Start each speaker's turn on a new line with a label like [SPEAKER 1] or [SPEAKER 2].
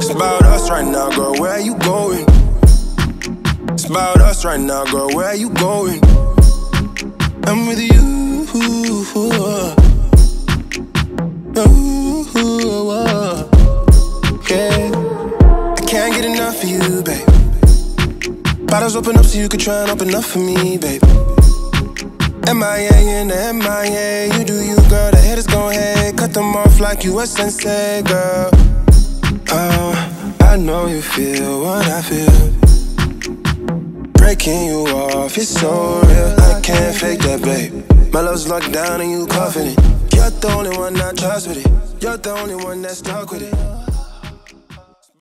[SPEAKER 1] about us right now, girl, where are you going? It's about us right now, girl, where are you going? I'm with you. Yeah, I can't get enough of you, babe. Bottles open up so you can try and open up for me, babe. MIA in the MIA, you do you, girl. The haters gon' hate, cut them off like you a sensei, girl. I know you feel what I feel. Breaking you off, it's so real. I can't fake that, babe. My love's locked down and you confident. You're the only one I trust with it. You're the only one that's stuck with it.